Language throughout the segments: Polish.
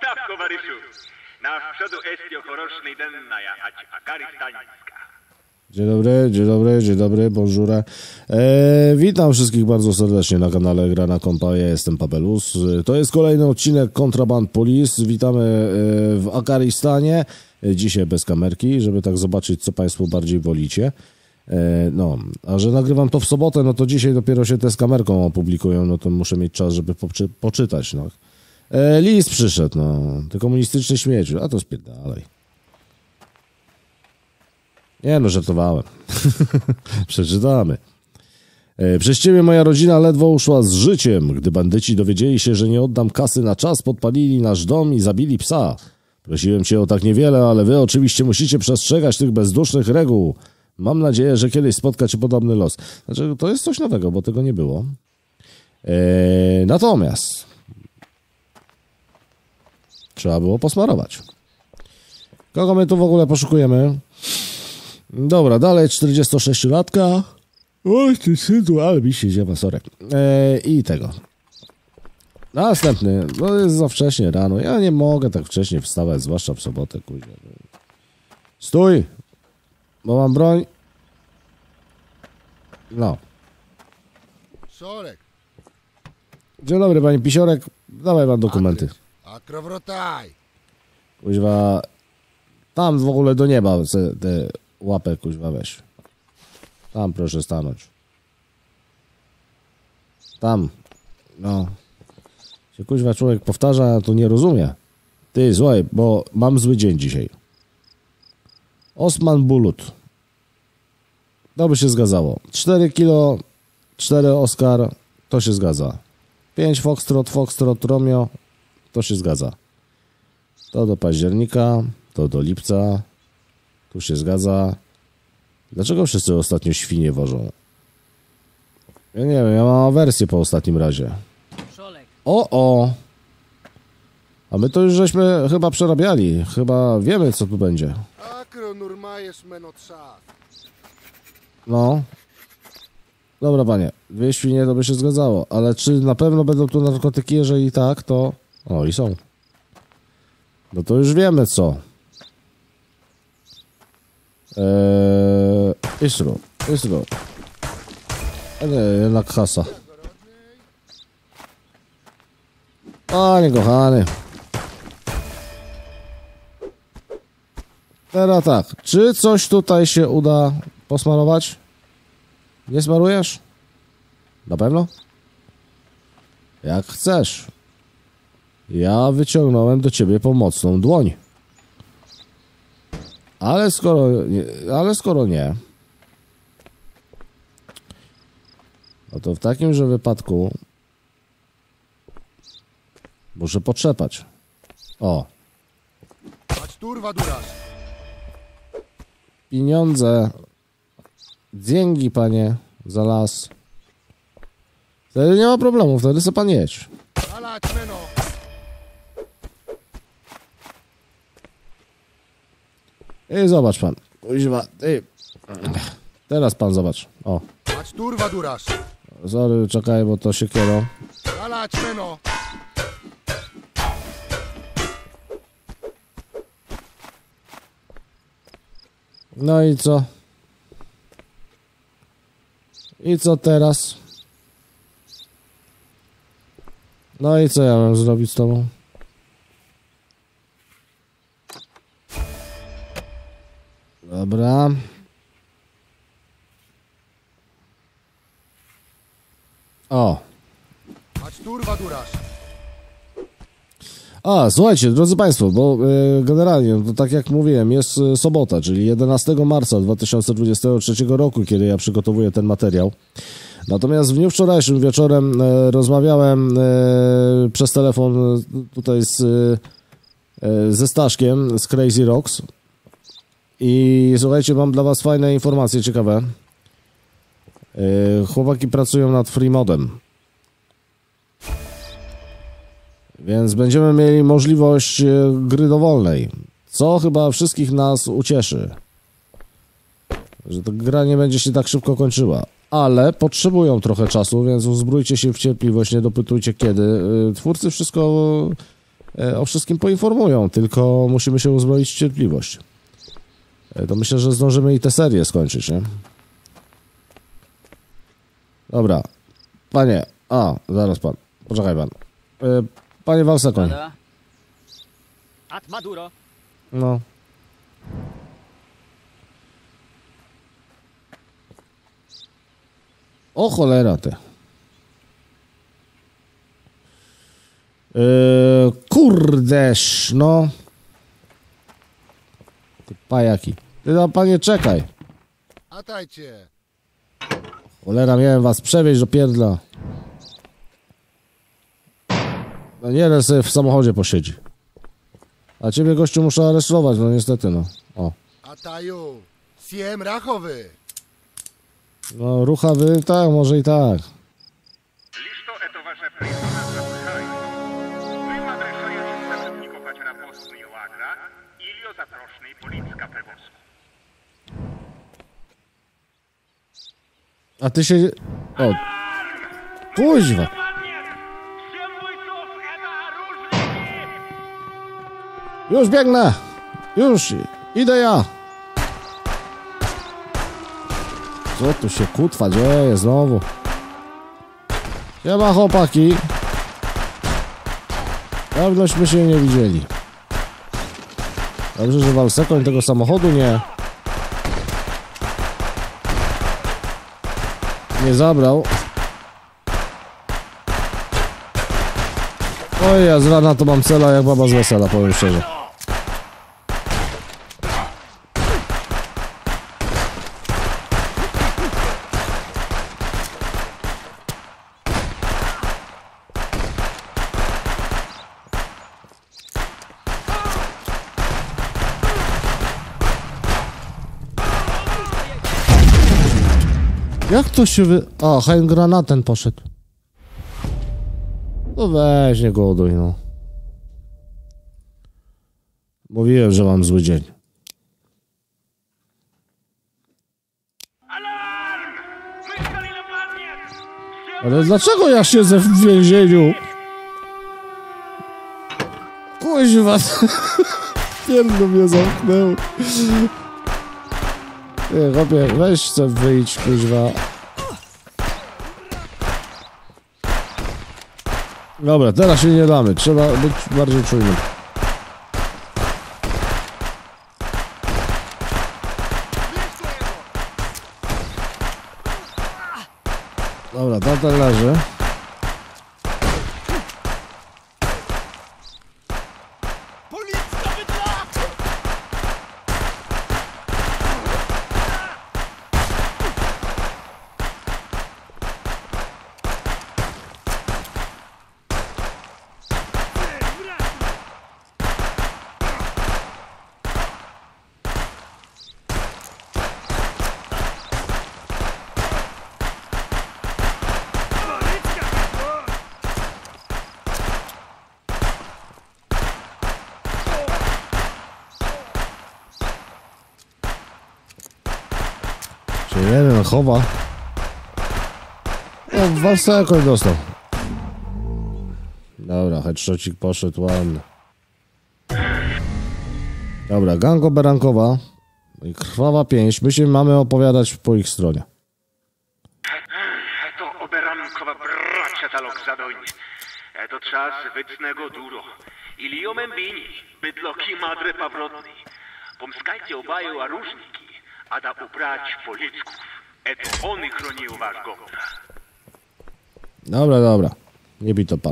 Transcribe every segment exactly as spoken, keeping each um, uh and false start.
Zdraw, towarzyszu. Na przodu estio chorosznej denna, ja ać akaristańska. Dzień dobry, dzień dobry, dzień dobry, bonjour. E, witam wszystkich bardzo serdecznie na kanale Gra na Kompa, ja jestem Papelus. To jest kolejny odcinek Contraband Police. Witamy w Akaristanie. Dzisiaj bez kamerki, żeby tak zobaczyć, co Państwo bardziej wolicie. E, no, a że nagrywam to w sobotę, no to dzisiaj dopiero się te z kamerką opublikują, no to muszę mieć czas, żeby poczy- poczytać, no. E, list przyszedł, no, te komunistyczne śmieci, a to spierdalaj. Nie no, żartowałem. Przeczytamy. E, przez ciebie moja rodzina ledwo uszła z życiem. Gdy bandyci dowiedzieli się, że nie oddam kasy na czas, podpalili nasz dom i zabili psa. Prosiłem cię o tak niewiele, ale wy oczywiście musicie przestrzegać tych bezdusznych reguł. Mam nadzieję, że kiedyś spotka cię podobny los. Znaczy, to jest coś nowego, bo tego nie było. E, natomiast trzeba było posmarować. Kogo my tu w ogóle poszukujemy? Dobra, dalej czterdziestosześciolatka. Oj, ty synu, ale mi się ziewa, sorry. Eee, I tego. Następny. No jest za wcześnie rano. Ja nie mogę tak wcześnie wstawać, zwłaszcza w sobotę, kuźnia. Stój! Bo mam broń. No. Sorek. Dzień dobry, panie Pisiorek. Dawaj pan dokumenty. Akrowrotaj. Kuźwa. Tam w ogóle do nieba te, te łapę, kuźwa, weź. Tam proszę stanąć. Tam. No. Się kuźwa człowiek powtarza, a to nie rozumie. Ty, słuchaj, bo mam zły dzień dzisiaj. Osman Bulut. To by się zgadzało. cztery kilo, cztery Oscar, to się zgadza. pięć Foxtrot, Foxtrot, Romeo, to się zgadza. To do października, to do lipca, tu się zgadza. Dlaczego wszyscy ostatnio świnie wożą? Ja nie wiem, ja mam awersję po ostatnim razie. O, o! A my to już żeśmy chyba przerabiali. Chyba wiemy, co tu będzie. Akro nurmajesz menotrzas. No. Dobra, panie. Dwie świnie to by się zgadzało. Ale czy na pewno będą tu narkotyki? Jeżeli tak, to... O, i są. No to już wiemy, co. Eee... Isru. Isru. A nie, jednak hasa. Panie kochany. Teraz tak. Czy coś tutaj się uda posmarować? Nie smarujesz? Na pewno? Jak chcesz. Ja wyciągnąłem do ciebie pomocną dłoń. Ale skoro nie, ale skoro nie, no to w takimże wypadku muszę potrzepać. O. Pieniądze. Dzięki, panie, za las. Wtedy nie ma problemu, wtedy sobie pan jedź. I zobacz pan. Używa. Ej. Teraz pan zobacz. O. Sorry, czekaj, bo to się kiero. No i co? I co teraz? No i co ja mam zrobić z tobą? Dobra. O. A, słuchajcie, drodzy Państwo, bo y, generalnie, to tak jak mówiłem, jest y, sobota, czyli jedenastego marca dwa tysiące dwudziestego trzeciego roku, kiedy ja przygotowuję ten materiał. Natomiast w dniu wczorajszym wieczorem y, rozmawiałem y, przez telefon y, tutaj z, y, ze Staszkiem z Crazy Rocks i słuchajcie, mam dla was fajne informacje, ciekawe. Y, chłopaki pracują nad free modem. Więc będziemy mieli możliwość gry dowolnej, co chyba wszystkich nas ucieszy. Że ta gra nie będzie się tak szybko kończyła. Ale potrzebują trochę czasu, więc uzbrójcie się w cierpliwość, nie dopytujcie kiedy. Twórcy wszystko o wszystkim poinformują, tylko musimy się uzbroić w cierpliwość. To myślę, że zdążymy i tę serię skończyć, nie? Dobra. Panie, a, zaraz pan, poczekaj pan. Panie Walsekoń. Ad Maduro. No. O cholera ty. Yy, kurdeż, no. Ty pajaki. Ty no, panie, czekaj. Atajcie. Cholera, miałem was przewieźć do pierdla. No nie, ale sobie w samochodzie posiedzi. A ciebie, gościu, muszę aresztować, no niestety, no. O. Ataju. Siem rachowy. No, ruchawy, tak, może i tak. Listo это ваше признание запускает. Вы разрешаете сотруднику на постный лагерь или запрошенный полицейская превозка. A ty się... O. Kuźwa. Всем бойцов это оружие! Już biegnę. Już. Idę ja. Co tu się kutwa dzieje znowu? Siema chłopaki. Dawnośmy się nie widzieli. Dobrze, że Walsekoń tego samochodu nie... Nie zabrał. Oj, ja z rana to mam cela jak baba z wesela, powiem szczerze. Jak to się wy... A, Hein granatem poszedł. No weź, nie goduj, no. Mówiłem, że mam zły dzień. Ale dlaczego ja siedzę w więzieniu? Kuźwa. Pierdol mnie zamknął. Nie, chłopie, weź chcę wyjść, kuźwa. Dobra, teraz się nie damy. Trzeba być bardziej czujnym. Dobra, tamten leży. Się jeden chowa. O, Walsekoń dostał. Dobra, headshotcik poszedł ładny. Dobra, gango berankowa i krwawa pięść. My się mamy opowiadać po ich stronie. To oberankowa bracia talok zadoń. To czas wycnego duro. Ilio membini, bydloki madre pawrotni. Pomskajcie obaju aróżniki, a da ubrać policków. Eto oni chronił wasz gąbra. Dobra, dobra. Nie bij to pan.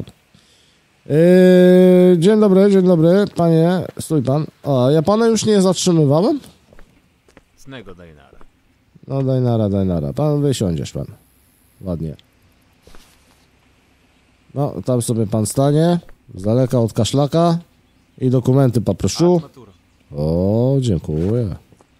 Yy, dzień dobry, dzień dobry. Panie, stój pan. O, ja pana już nie zatrzymywałem? Snego Dajnara. No daj nara, daj nara. Pan wysiądziesz pan. Ładnie. No, tam sobie pan stanie. Z daleka od kaszlaka. I dokumenty poproszę. Maturo. O, dziękuję.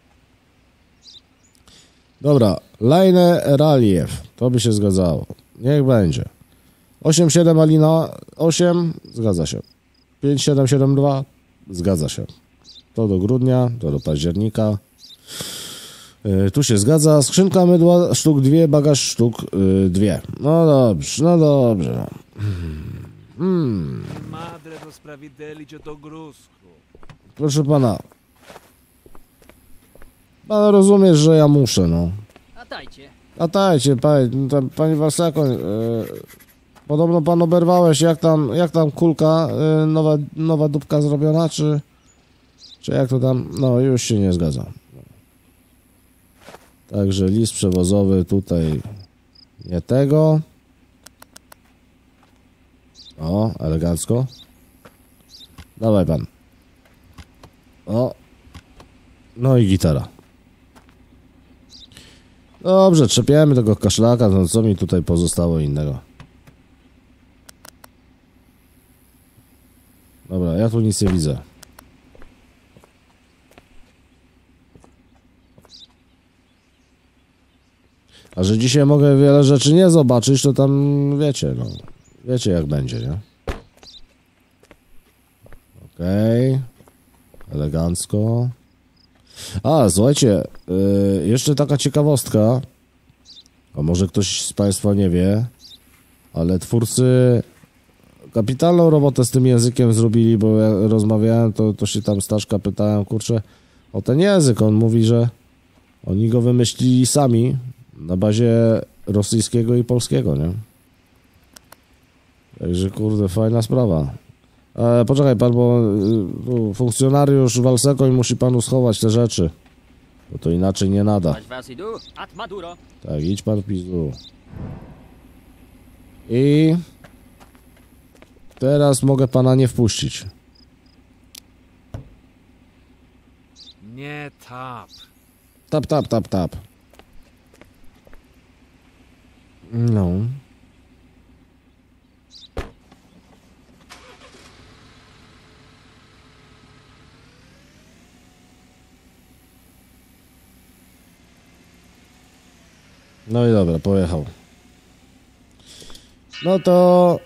Dobra, Lajne Raliew. To by się zgadzało. Niech będzie. osiem siedem Alina osiem. Zgadza się. pięć siedem siedem dwa. Zgadza się. To do grudnia, to do października. Yy, tu się zgadza. Skrzynka mydła sztuk dwie, bagaż sztuk yy, dwie. No dobrze, no dobrze. No. Hmm, Madre do sprawiedlić do gruzku. proszę pana. Pan rozumie, że ja muszę, no. Latajcie. Latajcie, panie, tam, panie Walsakoń, e, podobno pan oberwałeś, jak tam, jak tam kulka, e, nowa, nowa dupka zrobiona, czy, czy jak to tam, no już się nie zgadza. Także list przewozowy tutaj nie tego. O, elegancko. Dawaj pan. O. No i gitara. Dobrze, trzepiemy tego kaszlaka, no co mi tutaj pozostało innego. Dobra, ja tu nic nie widzę. A że dzisiaj mogę wiele rzeczy nie zobaczyć, to tam wiecie, no. Wiecie jak będzie, nie? Okej. Okay. Elegancko. A, słuchajcie, yy, jeszcze taka ciekawostka. A może ktoś z państwa nie wie, ale twórcy kapitalną robotę z tym językiem zrobili, bo ja rozmawiałem, to, to się tam Staszka pytałem, kurczę, o ten język. On mówi, że oni go wymyślili sami na bazie rosyjskiego i polskiego, nie? Także kurde, fajna sprawa. E, poczekaj pan, bo y, funkcjonariusz Walsekoń musi panu schować te rzeczy, bo to inaczej nie nada. At Maduro. Tak, idź pan w pizdu. I teraz mogę pana nie wpuścić. Nie tap. Tap, tap, tap, tap. No. No i dobra, pojechał. No to...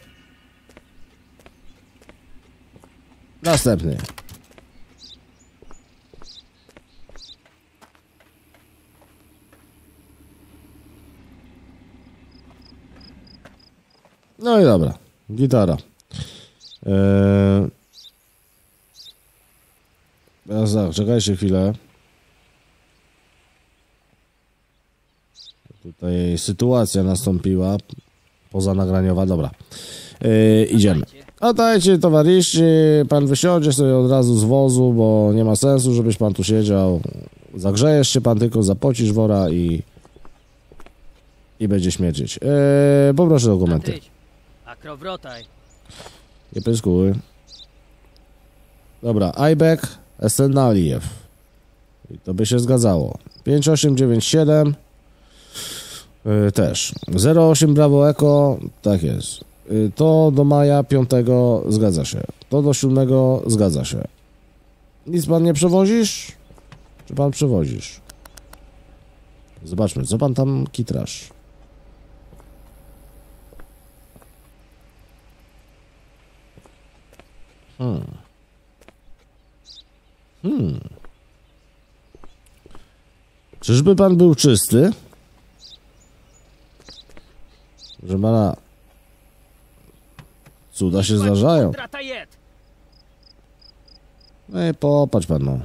Następny. No i dobra. Gitara. Eee... Teraz tak, czekajcie chwilę. Tutaj sytuacja nastąpiła pozanagraniowa, dobra. Yy, idziemy. A dajcie towarzyszy, pan wysiądzie sobie od razu z wozu, bo nie ma sensu, żebyś pan tu siedział. Zagrzejesz się pan tylko, zapocisz wora i i będzie śmierdzieć. Yy, poproszę dokumenty. A krowrotaj. Nie pyskuj. Dobra, Ajbek Esenaliew. I to by się zgadzało. pięć osiem dziewięć siedem. Yy, też. zero osiem Bravo Echo, tak jest. Yy, to do maja piątego zgadza się. To do siódmego zgadza się. Nic pan nie przewozisz? Czy pan przewozisz? Zobaczmy, co pan tam kitrasz. Hmm. Hmm. Czyżby pan był czysty? Że pana cuda się zdarzają. No i popatrz pan, no.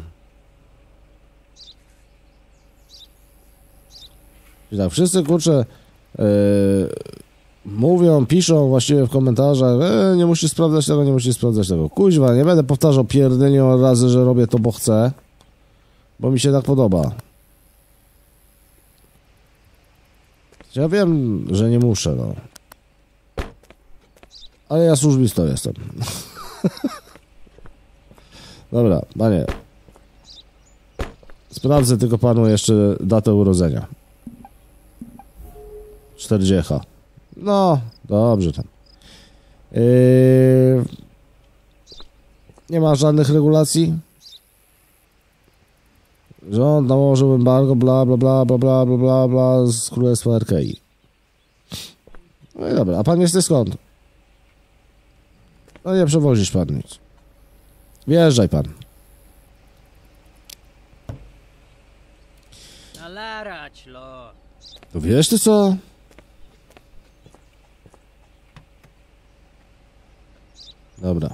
I tak wszyscy, kurczę, yy, mówią, piszą właściwie w komentarzach, e, nie musisz sprawdzać tego, nie musisz sprawdzać tego. Kuźwa, nie będę powtarzał pierdolnią razy, że robię to, bo chcę, bo mi się tak podoba. Ja wiem, że nie muszę, no. Ale ja służbisto jestem. Dobra, panie. Sprawdzę tylko panu jeszcze datę urodzenia. czterdzieści. No, dobrze tam. Yy... Nie ma żadnych regulacji? Rząd nałożył embargo, bla, bla, bla, bla, bla, bla, bla, bla, z Królestwa R K I. No i dobra, a pan jesteś skąd? No nie przewozisz pan nic. Wjeżdżaj pan. To wiesz ty co? Dobra.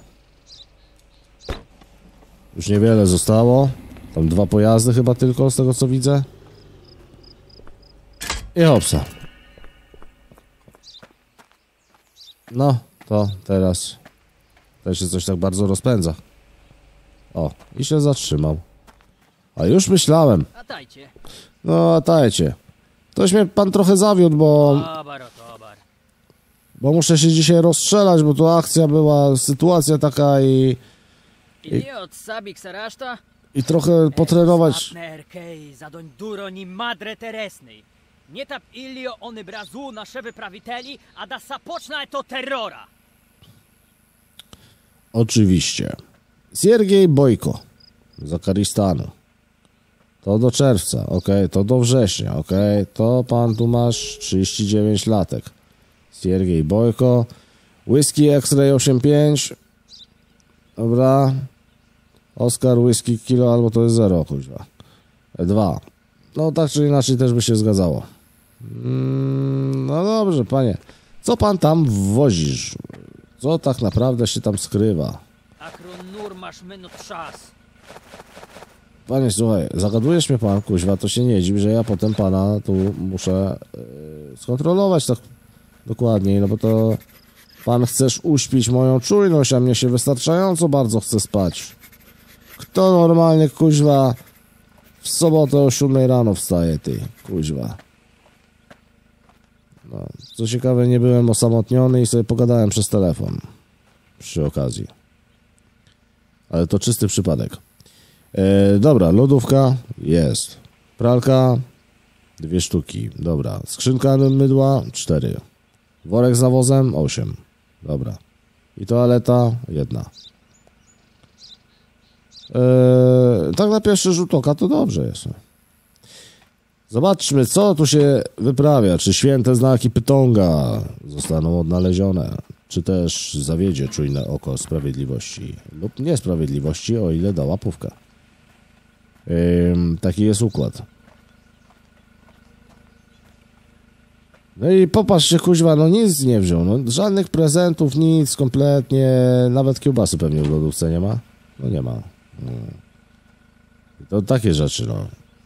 Już niewiele zostało. Tam dwa pojazdy chyba tylko, z tego co widzę. I hopsa. No, to teraz też się coś tak bardzo rozpędza. O, i się zatrzymał. A już myślałem. Latajcie. No, latajcie. Toś mnie pan trochę zawiódł, bo... Tobar, o tobar. Bo muszę się dzisiaj rozstrzelać, bo tu akcja była, sytuacja taka i... Idiot, sabik saraszta? I trochę potrenować. Snapnerkej, zadoń duro ni madre teresnej. Nie tap ilio ony brazu nasze wyprawiteli, a da sapoczna to terrora. Oczywiście. Siergiej Bojko z Akaristanu. To do czerwca, ok, to do września, ok, to pan tu masz trzydzieści dziewięć latek. Siergiej Bojko. Whisky X-Ray osiemdziesiąt pięć. Dobra. Oscar Whisky Kilo, albo to jest zero, kuźwa. Dwa. No tak czy inaczej też by się zgadzało. Mm, no dobrze, panie. Co pan tam wozisz? Co tak naprawdę się tam skrywa? Akronur masz minut czas. Panie, słuchaj, zagadujesz mnie pan, kuźwa, to się nie dziw, że ja potem pana tu muszę yy, skontrolować tak dokładniej, no bo to pan chcesz uśpić moją czujność, a mnie się wystarczająco bardzo chce spać. Kto normalnie, kuźwa, w sobotę o siódmej rano wstaje, ty, kuźwa. No, co ciekawe, nie byłem osamotniony i sobie pogadałem przez telefon przy okazji. Ale to czysty przypadek. E, dobra, lodówka jest. Pralka dwie sztuki. Dobra. Skrzynka mydła cztery. Worek z nawozem osiem. Dobra. I toaleta jedna. E, tak na pierwszy rzut oka to dobrze jest. Zobaczmy, co tu się wyprawia. Czy święte znaki Pytonga zostaną odnalezione? Czy też zawiedzie czujne oko sprawiedliwości lub niesprawiedliwości, o ile da łapówkę. Ym, taki jest układ. No i popatrzcie, kuźwa, no nic nie wziął. No, żadnych prezentów, nic kompletnie. Nawet kiełbasy pewnie w lodówce nie ma. No nie ma. No. To takie rzeczy, no.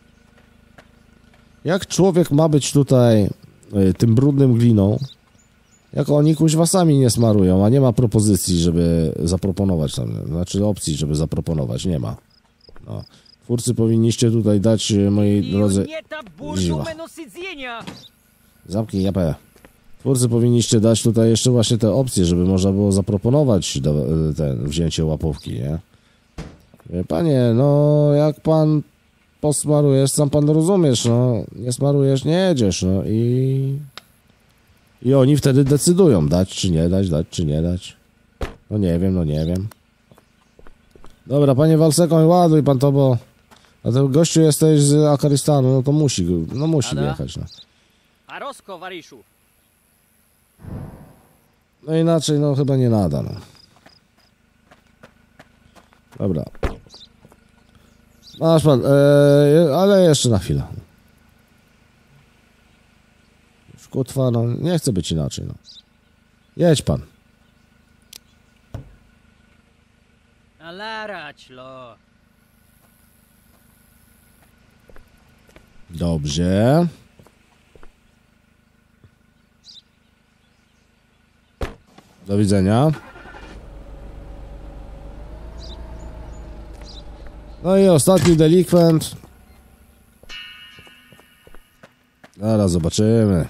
Jak człowiek ma być tutaj y, tym brudnym gliną, jak oni kuźwa sami nie smarują, a nie ma propozycji, żeby zaproponować tam, znaczy opcji, żeby zaproponować, nie ma. No. Twórcy powinniście tutaj dać, moi drodzy... Nie ta burdu Ziwa. menosydzenia. Zamknij japę. Twórcy powinniście dać tutaj jeszcze właśnie te opcje, żeby można było zaproponować do, ten, wzięcie łapówki, nie? Panie, no jak pan posmarujesz, sam pan rozumiesz, no. Nie smarujesz, nie jedziesz, no i... I oni wtedy decydują, dać czy nie dać, dać czy nie dać. No nie wiem, no nie wiem. Dobra, panie Walsekoń, ładuj pan to, bo... A ten gościu jesteś z Akaristanu, no to musi, no musi Ada? wjechać, no. A Rosko, Wariszu. No inaczej, no chyba nie nada, no. Dobra. Masz pan, ee, ale jeszcze na chwilę. Kutwa, no nie chce być inaczej, no. Jedź pan. Alarać, lo. Dobrze. Do widzenia. No i ostatni delikwent. Zaraz zobaczymy.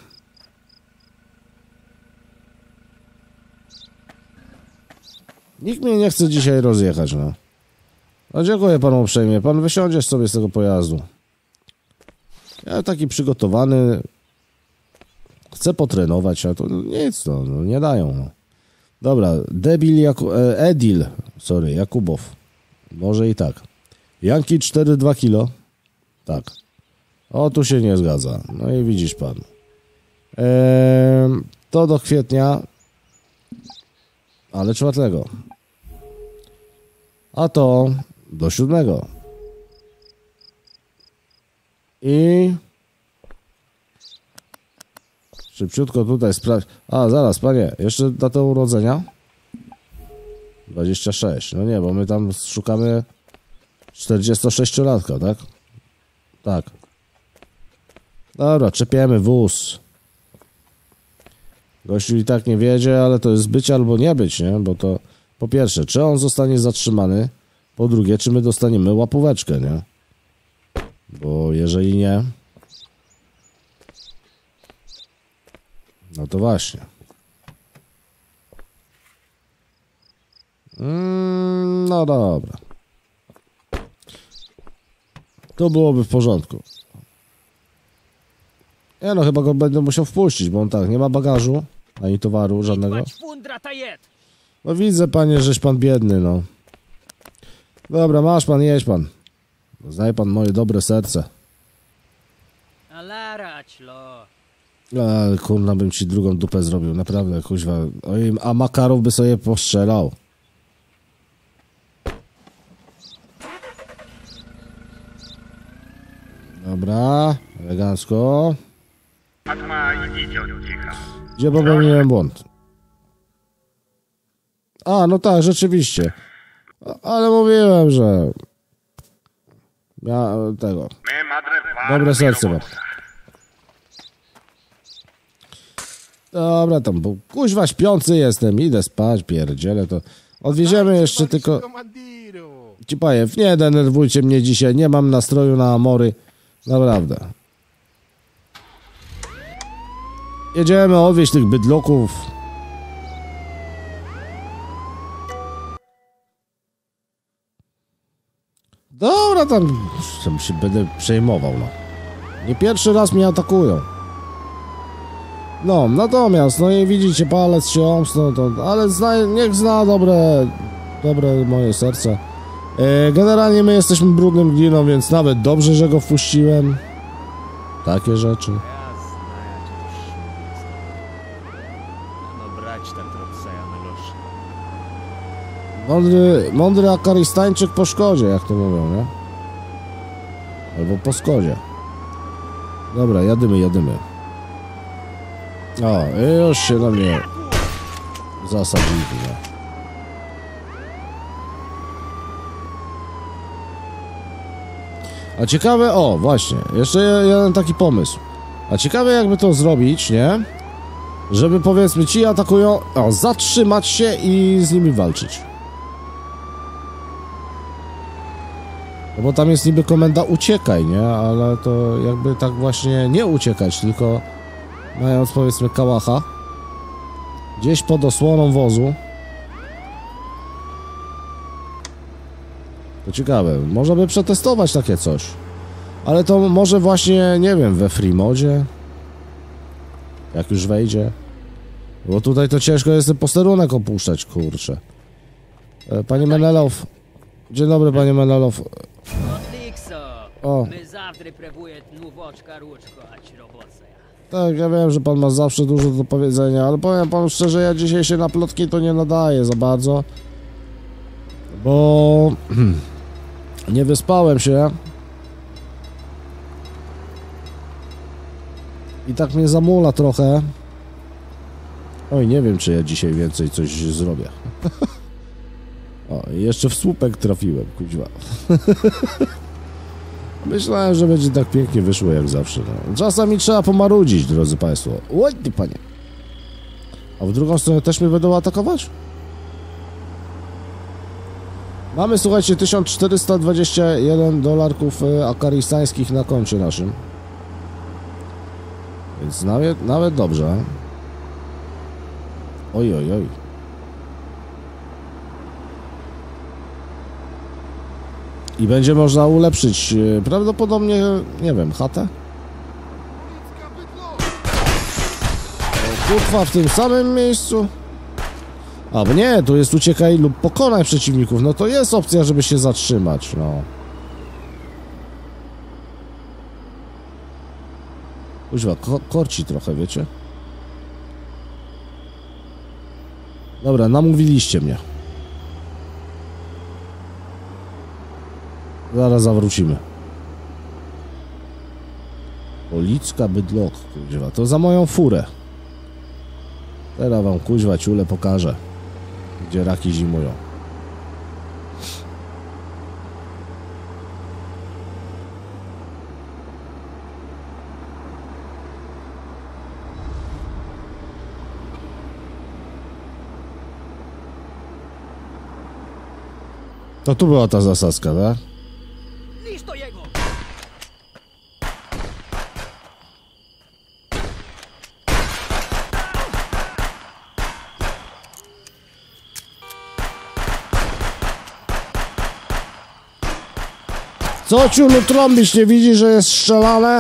Nikt mnie nie chce dzisiaj rozjechać, no. No dziękuję panu uprzejmie. Pan wysiądziesz sobie z tego pojazdu. Ja taki przygotowany. Chcę potrenować, a to nic, no, no nie dają, no. Dobra, Debil Jaku... E, Edil, sorry, Jakubow. Może i tak. Janki cztery dwa kilo. Tak. O, tu się nie zgadza. No i widzisz pan. Eee, to do kwietnia. Ale czwartego. A to do siódmego. I szybciutko tutaj sprawdź. A, zaraz, panie, jeszcze datę urodzenia? dwadzieścia sześć. No nie, bo my tam szukamy czterdziestosześciolatka, tak? Tak. Dobra, czepiemy wóz. Gościu i tak nie wiedzie, ale to jest być albo nie być, nie? Bo to po pierwsze, czy on zostanie zatrzymany, po drugie, czy my dostaniemy łapóweczkę, nie? Bo jeżeli nie, no to właśnie. Mm, no dobra. To byłoby w porządku. Ja no chyba go będę musiał wpuścić, bo on tak, nie ma bagażu, ani towaru żadnego. Fundra ta jed. No widzę, panie, żeś pan biedny, no. Dobra, masz pan, jedź pan. Znaj pan moje dobre serce. Alarać, lo. Ale kurna, bym ci drugą dupę zrobił, naprawdę, kuźwa. Oj, a Makarow by sobie postrzelał. Dobra, elegancko. Atma, idźcie od cicha. Gdzie popełniłem błąd? A, no tak, rzeczywiście. A- Ale mówiłem, że... Ja tego... My, madre, Dobre serce mam. Dobra, tam, bo kuźwa śpiący jestem, idę spać, pierdzielę to. Odwieziemy jeszcze tylko... Komandiru. Cipajew, nie denerwujcie mnie dzisiaj, nie mam nastroju na amory. Naprawdę. Jedziemy odwieźć tych bydloków. Dobra, tam, tam się będę przejmował, no. Nie pierwszy raz mnie atakują. No, natomiast, no i widzicie, palec się omsnął, to, ale zna, niech zna dobre, dobre moje serce. E, generalnie my jesteśmy brudnym gliną, więc nawet dobrze, że go wpuściłem. Takie rzeczy. Jasna, ja cię to szmulę. No brać tak trochę na loż. Mądry, mądry Akaristańczyk po szkodzie, jak to mówią, nie? Albo po skodzie. Dobra, jadymy, jadymy. O, i już się na mnie zasadzili, nie? A ciekawe, o, właśnie, jeszcze jeden taki pomysł. A ciekawe, jakby to zrobić, nie? Żeby, powiedzmy, ci atakują, o, zatrzymać się i z nimi walczyć. No bo tam jest niby komenda uciekaj, nie? Ale to jakby tak właśnie nie uciekać, tylko mając, powiedzmy, kałacha gdzieś pod osłoną wozu. To ciekawe, można by przetestować takie coś. Ale to może właśnie, nie wiem, we free modzie, jak już wejdzie. Bo tutaj to ciężko jest ten posterunek opuszczać, kurczę. E, Panie Menelow. Dzień dobry, panie Menelow. Odlikso. O. My zawsze próbuje tnuwoczka ruczko, a ci roboce. Tak, ja wiem, że pan ma zawsze dużo do powiedzenia, ale powiem panu szczerze, ja dzisiaj się na plotki to nie nadaję za bardzo. Bo... nie wyspałem się. I tak mnie zamula trochę. Oj, nie wiem, czy ja dzisiaj więcej coś zrobię. O, i jeszcze w słupek trafiłem, kuźwa. Myślałem, że będzie tak pięknie wyszło jak zawsze. No. Czasami trzeba pomarudzić, drodzy państwo. Oj, ty panie. A w drugą stronę też mnie będą atakować? Mamy, słuchajcie, tysiąc czterysta dwadzieścia jeden dolarków y, akaristańskich na koncie naszym. Więc nawet, nawet dobrze. Oj, oj, oj. I będzie można ulepszyć y, prawdopodobnie, nie wiem, chatę? Kutwa w tym samym miejscu? A, bo nie, tu jest uciekaj lub pokonaj przeciwników. No to jest opcja, żeby się zatrzymać, no. Kuźwa, ko korci trochę, wiecie? Dobra, namówiliście mnie. Zaraz zawrócimy. Policka Bydlok, kuźwa, to za moją furę. Teraz wam, kuźwa, ciule pokażę, gdzie raki zimują. To tu była ta zasadzka, tak? Lisz do jego! Co ciulu trąbisz, nie widzisz, że jest strzelane?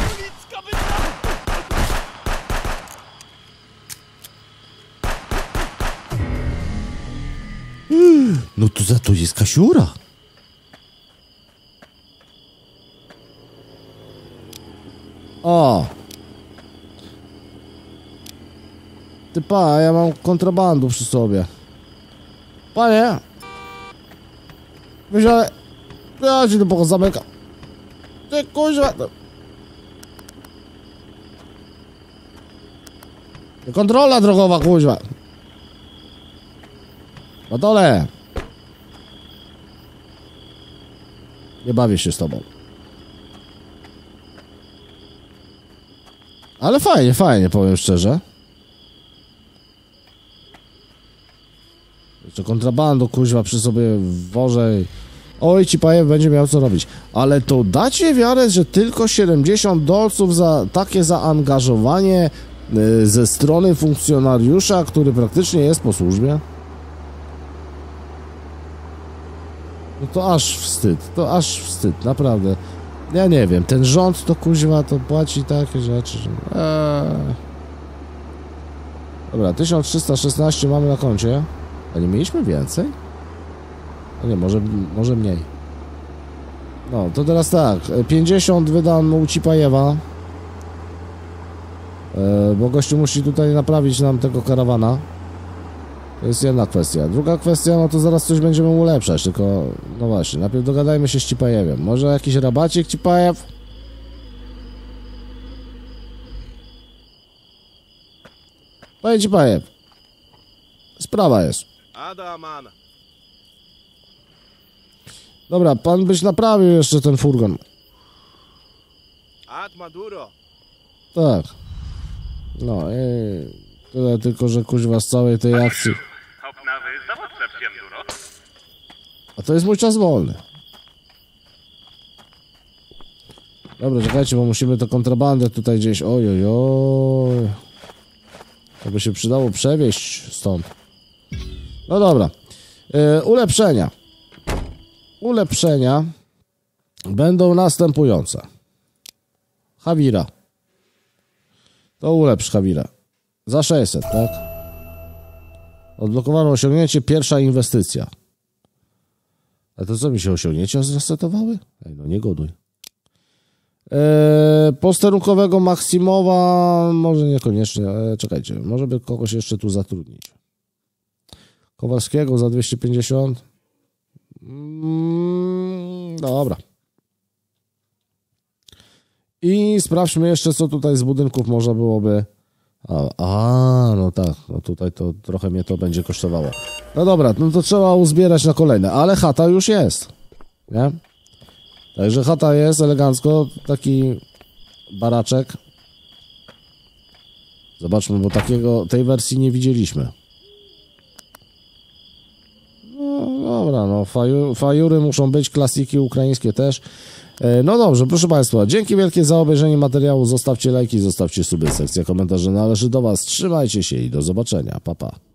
No to za to jest Kasiura. O! Ty pa, ja mam kontrabandu przy sobie. Panie! Myślę... Ja ci tu pokoju zamykam. Ty kuźwa... Kontrola drogowa, kuźwa. Na dole. Nie bawię się z tobą. Ale fajnie, fajnie, powiem szczerze. Jeszcze kontrabandu, kuźwa, przy sobie wożę. Oj, ci pajew będzie miał co robić. Ale to dacie wiarę, że tylko siedemdziesiąt dolców za takie zaangażowanie y, ze strony funkcjonariusza, który praktycznie jest po służbie? No to aż wstyd, to aż wstyd, naprawdę. Ja nie wiem, ten rząd to kuźwa to płaci takie rzeczy, że... Eee. Dobra, tysiąc trzysta szesnaście mamy na koncie. A nie mieliśmy więcej? A nie, może, może mniej. No, to teraz tak, pięćdziesiąt wydam u Cipajewa. E, bo gościu musi tutaj naprawić nam tego karawana. To jest jedna kwestia. Druga kwestia, no to zaraz coś będziemy ulepszać, tylko... No właśnie, najpierw dogadajmy się z Cipajewem. Może jakiś rabacik Cipajew? Panie Cipajew. Sprawa jest. Adaman. Dobra, pan byś naprawił jeszcze ten furgon. Ad Maduro. Tak. No i... Tyle tylko, że kuźwa z całej tej akcji... Obnawy zawodce всем duro. A to jest mój czas wolny. Dobra, czekajcie, bo musimy tę kontrabandę tutaj gdzieś... Oj, oj, oj. To by się przydało przewieźć stąd. No dobra. Yy, ulepszenia. Ulepszenia będą następujące. Hawira. To ulepsz Hawira. Za sześćset, tak? Odblokowano osiągnięcie, pierwsza inwestycja. A to co mi się osiągnięcia zresetowały? Ej, no nie goduj. Eee, posterunkowego Maksimowa może niekoniecznie, eee, czekajcie, może by kogoś jeszcze tu zatrudnić. Kowalskiego za dwieście pięćdziesiąt. Mm, dobra. I sprawdźmy jeszcze, co tutaj z budynków można byłoby... A, a, no tak, no tutaj to trochę mnie to będzie kosztowało. No dobra, no to trzeba uzbierać na kolejne, ale chata już jest, nie? Także chata jest elegancko, taki baraczek. Zobaczmy, bo takiego, tej wersji nie widzieliśmy. No dobra, no faju, fajury muszą być, klasiki ukraińskie też. No dobrze, proszę Państwa, dzięki wielkie za obejrzenie materiału, zostawcie lajki, zostawcie suby, sekcja komentarzy należy do Was, trzymajcie się i do zobaczenia, pa pa.